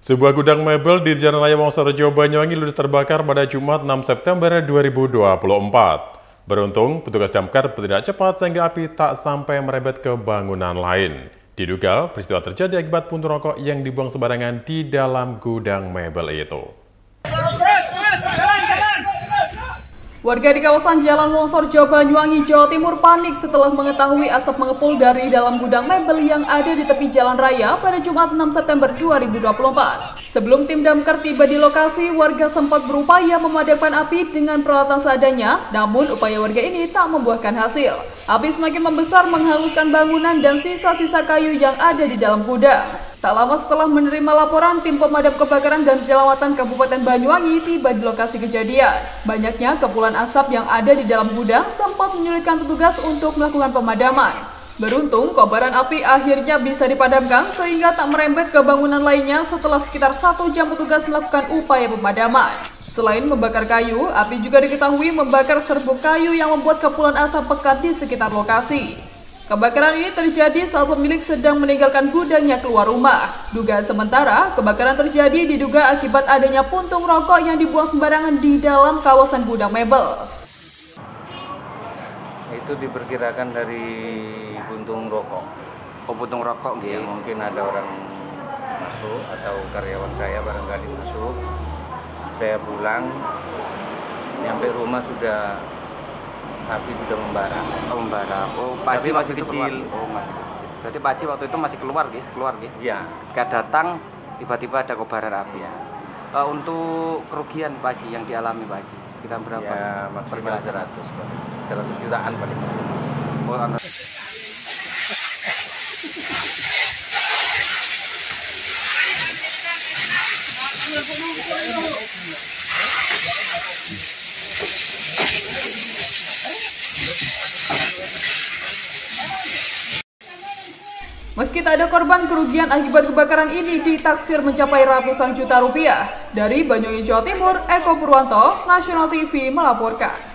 Sebuah gudang mebel di Jalan Raya Wonosorejo, Banyuwangi ludes terbakar pada Jumat 6 September 2024. Beruntung, petugas damkar bertindak cepat sehingga api tak sampai merebet ke bangunan lain. Diduga peristiwa terjadi akibat puntung rokok yang dibuang sembarangan di dalam gudang mebel itu. Warga di kawasan Jalan Wonosorejo, Banyuwangi, Jawa Timur panik setelah mengetahui asap mengepul dari dalam gudang mebel yang ada di tepi jalan raya pada Jumat 6 September 2024. Sebelum tim damkar tiba di lokasi, warga sempat berupaya memadamkan api dengan peralatan seadanya, namun upaya warga ini tak membuahkan hasil. Api semakin membesar menghanguskan bangunan dan sisa-sisa kayu yang ada di dalam gudang. Tak lama setelah menerima laporan, tim pemadam kebakaran dan penyelamatan Kabupaten Banyuwangi tiba di lokasi kejadian. Banyaknya kepulan asap yang ada di dalam gudang sempat menyulitkan petugas untuk melakukan pemadaman. Beruntung, kobaran api akhirnya bisa dipadamkan sehingga tak merembet ke bangunan lainnya setelah sekitar 1 jam petugas melakukan upaya pemadaman. Selain membakar kayu, api juga diketahui membakar serbuk kayu yang membuat kepulan asap pekat di sekitar lokasi. Kebakaran ini terjadi saat pemilik sedang meninggalkan gudangnya keluar rumah. Dugaan sementara, kebakaran terjadi diduga akibat adanya puntung rokok yang dibuang sembarangan di dalam kawasan gudang mebel. Itu diperkirakan dari puntung rokok. Oh, puntung rokok gitu. Ya, mungkin ada orang masuk atau karyawan saya barangkali masuk. Saya pulang, nyampe rumah sudah api sudah membara. Oh, membara. Oh, Pakcik masih kecil. Oh, masih kecil. Berarti Pakcik waktu itu masih keluar gitu. Ya. Ketika datang tiba-tiba ada kobaran api. Ya. Untuk kerugian Pakcik yang dialami Pakcik sekitar berapa? Ya, maksimal 100 jutaan paling maksimal. Oh, Meski tak ada korban, kerugian akibat kebakaran ini ditaksir mencapai ratusan juta rupiah. Dari Banyuwangi, Jawa Timur, Eko Purwanto, Nasional TV melaporkan.